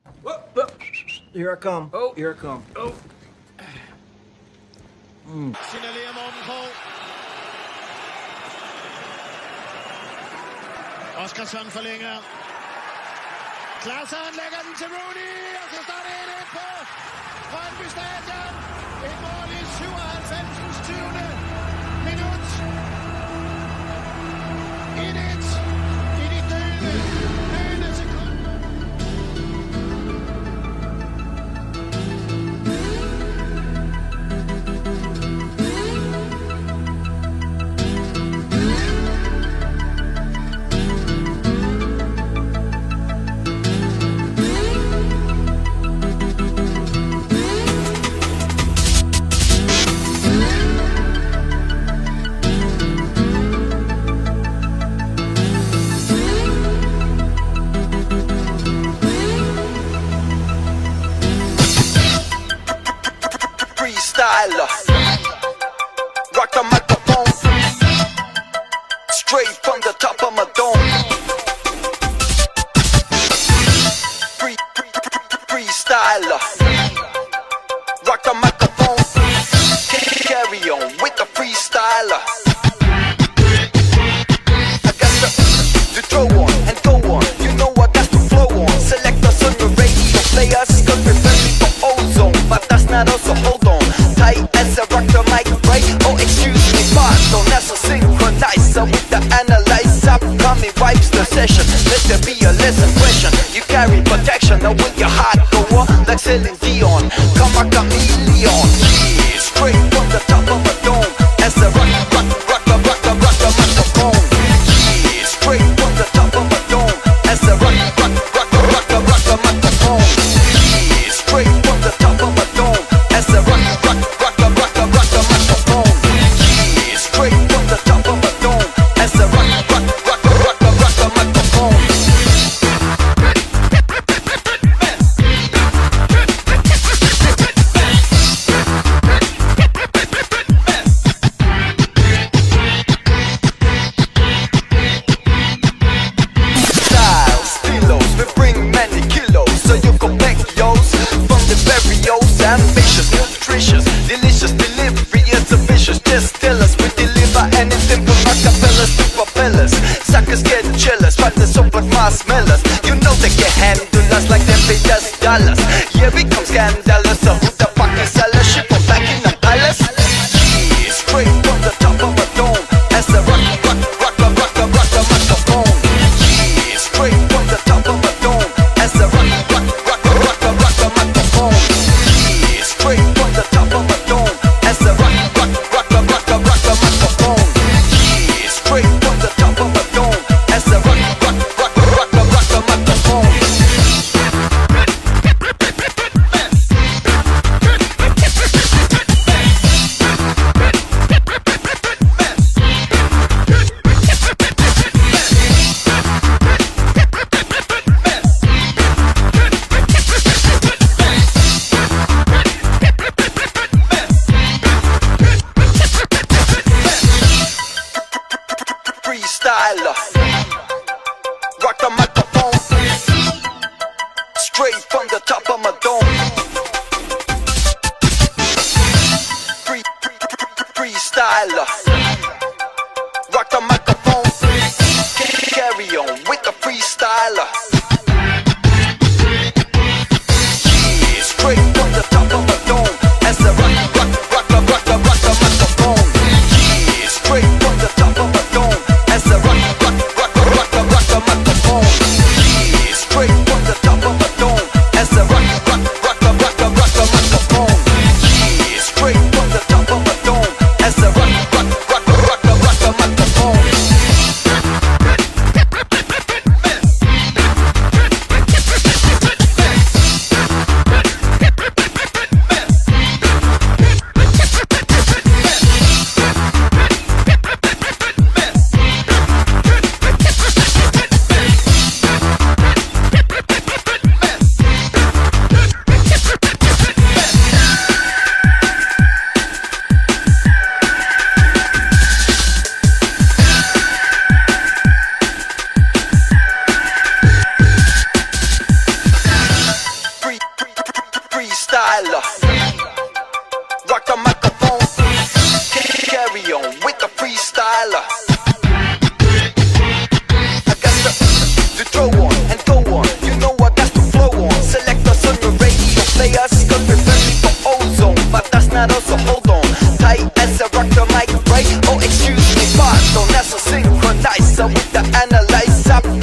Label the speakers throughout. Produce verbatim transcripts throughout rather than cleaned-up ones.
Speaker 1: Here I come.
Speaker 2: Oh.
Speaker 1: Here I come.
Speaker 2: Oh.
Speaker 1: Mm.
Speaker 3: Signalerer Mortenkrog. Oskarsson forlænger. Klarsson lægger den til Roony, og så står det et på Brøndby Stadion. Et mål i syvoghalvfems tyvende minut. et et i de døde, døde sekunder.
Speaker 4: Rock the microphone straight from the top of my dome. Free, free, free, freestyler. Rock the microphone. Carry on with the freestyler. I got to, to throw on and go on. You know I got to flow on. Select us on the radio players. Cause we're ready for ozone. But that's not us, so hold on. Tight as I rock the mic, right? Oh, excuse me, pardon. That's a synchronizer with the analyzer. Coming wipes the session. Let there be a lesson question. You carry protection, now will your heart go on? Like Celine Dion, come a chameleon. Yeah, straight from the top of a dome. As I rock, rock, rock, rock, rock, rock, rock the microphone. Yeah, straight from the top of a dome. As I rock, rock, rock, rock, rock, rock the microphone. Yeah, straight from the top of a dome. As I rock, rock, rock, rock, rock, rock the microphone. Yeah, straight from the top of a dome. As I rock, rock, rock, rock, rock, rock the microphone. Styles, stilos, we bring many kilos, so you can back yours from the very old, ambitious, nutritious, delicious delivery is a vicious. Just tell us we deliver anything from acapellas to propellers. Suckers get jealous, but the soap like marshmallows. You know they can handle us like them pay us dollars. Yeah, we come scandalous, so who the fuck is seller? Ship them back in the palace. Yeah, straight from the top of a dome. As I rock, rock, rock, rock, rock, rock, rock the microphone. Yeah, straight from the top of a dome. As I rock, rock, rock, rock, rock, rock the microphone. Yeah, straight from the top of a dome. As I rock, rock, rock, rock, rock, rock, rock the microphone. Yeah, straight from the top of a dome. As I rock, rock, rock, rock, rock, rock the microphone. Freestyler. Rock the microphone. Straight from the top of my dome. Free, free, free, freestyler. Rock the microphone. Carry on with the freestyler. Yeah, straight from the top of my dome. As I rock, rock, rock, rock, rock, rock, rock the microphone. Yeah, straight from the top of my dome. As I rock, rock, rock, rock, rock, rock the microphone. Yeah, straight from the top of my dome. As I rock, rock, rock, rock, rock, rock, rock the microphone. Yeah, straight from the top of my dome. As I rock, rock, rock, rock, rock, rock the microphone.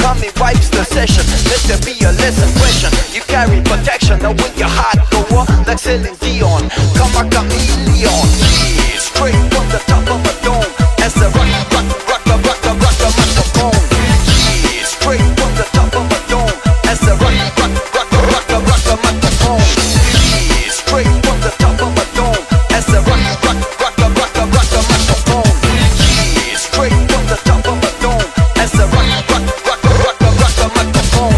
Speaker 4: Tommy wipes the session. Let there be a lesson question. You carry protection, now with your heart go on like Celine Dion. Come a chameleon, yeah, straight from the top of a dome. As a rock, rock, rock, rock, rock, rock, rock, microphone. Yeah, straight from the top of a dome. As a rock, rock, rock, rock, rock, rock, microphone. Yeah, straight from the top of a dome. As a rock, rock, rock, rock, rock, rock, microphone. Yeah, straight from the top of a dome. As a rock, rock, rock, rock, rock, rock, microphone.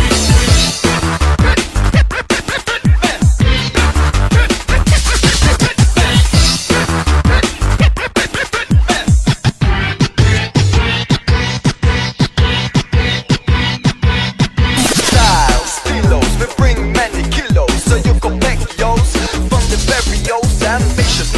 Speaker 4: Ambitious